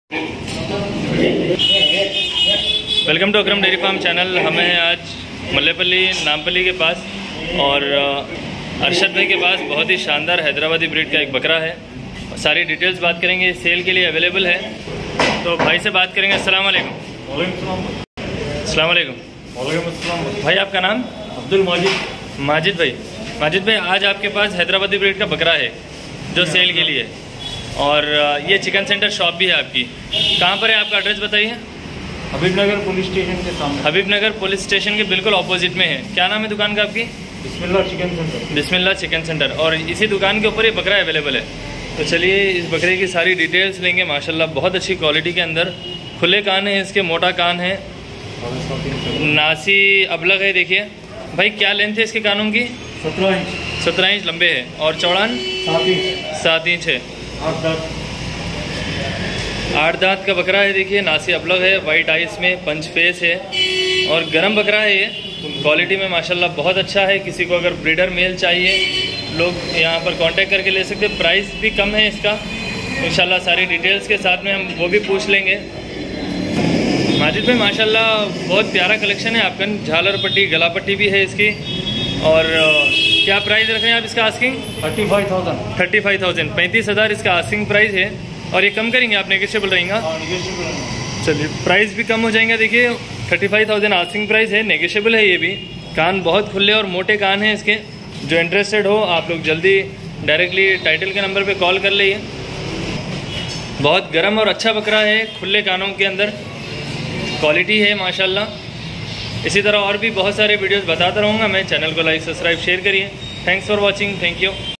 Welcome to Akram dairy farm channel. हमें हैं आज मल्लेपल्ली नामपल्ली के पास और अरशद भाई के पास बहुत ही शानदार हैदराबादी ब्रीड का एक बकरा है। सारी डिटेल्स बात करेंगे, सेल के लिए अवेलेबल है। तो भाई से बात करेंगे। अस्सलाम वालेकुम। अस्सलाम वालेकुम भाई, आपका नाम? अब्दुल माजिद। माजिद भाई आज आपके पास हैदराबादी ब्रीड का बकरा है जो सेल के लिए, और ये चिकन सेंटर शॉप भी है आपकी। कहाँ पर है आपका एड्रेस बताइए? हबीबनगर पुलिस स्टेशन के सामने। हबीबनगर पुलिस स्टेशन के बिल्कुल ऑपोजिट में है। क्या नाम है दुकान का आपकी? Bismillah chicken centre. Bismillah chicken centre. और इसी दुकान के ऊपर ये बकरा अवेलेबल है। तो चलिए इस बकरे की सारी डिटेल्स लेंगे। माशाल्लाह बहुत अच्छी क्वालिटी के अंदर खुले कान है, इसके मोटा कान है, नासी अबलग है। देखिए भाई क्या लेंथ है इसके कानों की? 17 इंच लंबे है। और चौड़ान 7 इंच है। 8 दांत का बकरा है। देखिए नासी अबलग है, वाइट आइस में, पंच फेस है और गरम बकरा है। ये क्वालिटी में माशाल्लाह बहुत अच्छा है। किसी को अगर ब्रीडर मेल चाहिए लोग यहाँ पर कांटेक्ट करके ले सकते हैं। प्राइस भी कम है इसका इंशाल्लाह। सारी डिटेल्स के साथ में हम वो भी पूछ लेंगे। माजिद भाई माशाल्लाह बहुत प्यारा कलेक्शन है आपका। झालर पट्टी, गला पट्टी भी है इसकी। और क्या प्राइस रख रहे हैं आप इसका? आस्किंग 35,000 35,000 इसका आस्किंग प्राइस है। और ये कम करेंगे आप? नेगोशिएबल रहेगा? चलिए प्राइस भी कम हो जाएगा। देखिए 35,000 आस्किंग प्राइस है, नेगोशिएबल है। ये भी कान बहुत खुले और मोटे कान हैं इसके। जो इंटरेस्टेड हो आप लोग जल्दी डायरेक्टली टाइटल के नंबर पे कॉल कर लीजिए। बहुत गर्म और अच्छा बकरा है, खुले कानों के अंदर क्वालिटी है माशाल्लाह। इसी तरह और भी बहुत सारे वीडियोस बताता रहूँगा मैं। चैनल को लाइक, सब्सक्राइब, शेयर करिए। Thanks for watching. Thank you.